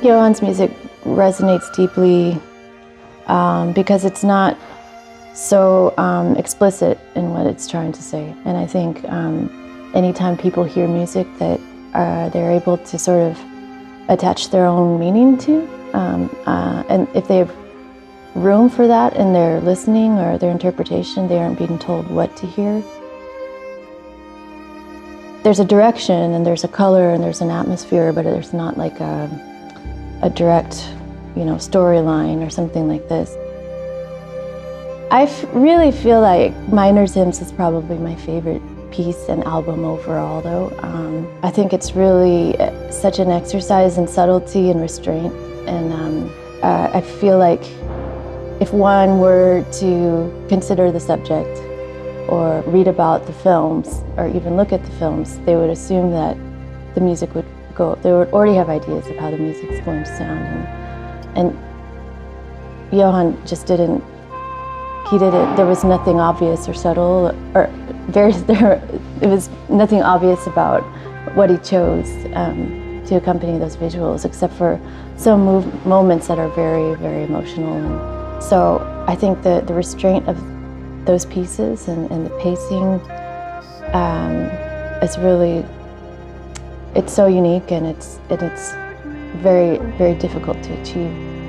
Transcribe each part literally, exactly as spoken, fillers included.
Jóhann's music resonates deeply um, because it's not so um, explicit in what it's trying to say. And I think um, anytime people hear music that uh, they're able to sort of attach their own meaning to, um, uh, and if they have room for that in their listening or their interpretation, they aren't being told what to hear. There's a direction and there's a color and there's an atmosphere, but there's not like a, a direct, you know, storyline or something like this. I f really feel like Miner's Hymns is probably my favorite piece and album overall, though. Um, I think it's really such an exercise in subtlety and restraint, and um, uh, I feel like if one were to consider the subject or read about the films or even look at the films, they would assume that the music would go, they would already have ideas of how the music's going to sound. And, and Jóhann just didn't, he didn't, there was nothing obvious or subtle, or very, there, it was nothing obvious about what he chose um, to accompany those visuals, except for some move, moments that are very, very emotional. And so I think the, the restraint of those pieces and, and the pacing um, is really, it's so unique, and it's, and it's very, very difficult to achieve.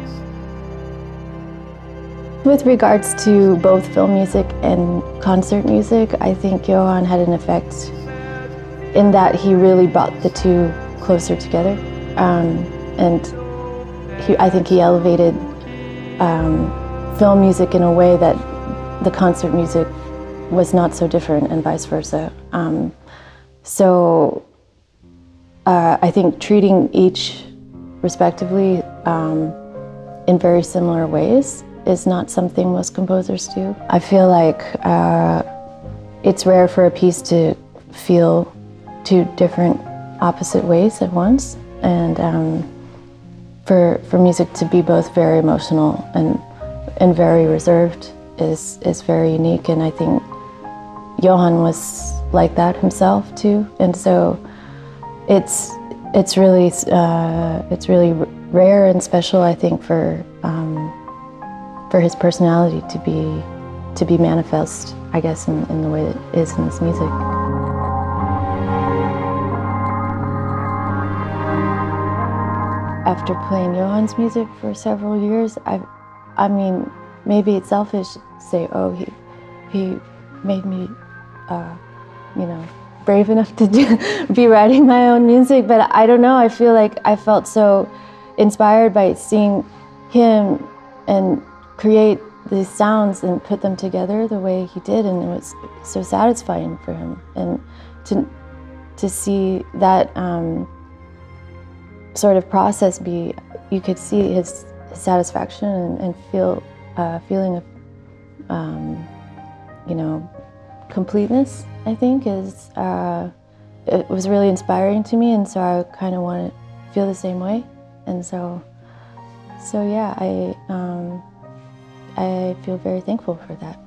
With regards to both film music and concert music, I think Jóhann had an effect in that he really brought the two closer together. Um, and he, I think he elevated um, film music in a way that the concert music was not so different, and vice versa. Um, so uh, I think treating each respectively um, in very similar ways is not something most composers do. I feel like uh, it's rare for a piece to feel two different opposite ways at once, and um, for, for music to be both very emotional and, and very reserved is, is very unique, and I think Jóhann was like that himself too, and so it's, it's, really, uh, it's really rare and special, I think, for um, for his personality to be to be manifest, I guess, in, in the way that it is in this music. After playing Jóhann's music for several years, I, I mean, maybe it's selfish to say, oh, he, he made me, uh, you know, brave enough to do, be writing my own music, but I don't know, I feel like I felt so inspired by seeing him and create these sounds and put them together the way he did, and it was so satisfying for him. And to, to see that um, sort of process be, you could see his, his satisfaction and, and feel a uh, feeling of, um, you know, completeness, I think, is, uh, it was really inspiring to me, and so I kind of want to feel the same way. And so, so yeah, I, um, I feel very thankful for that.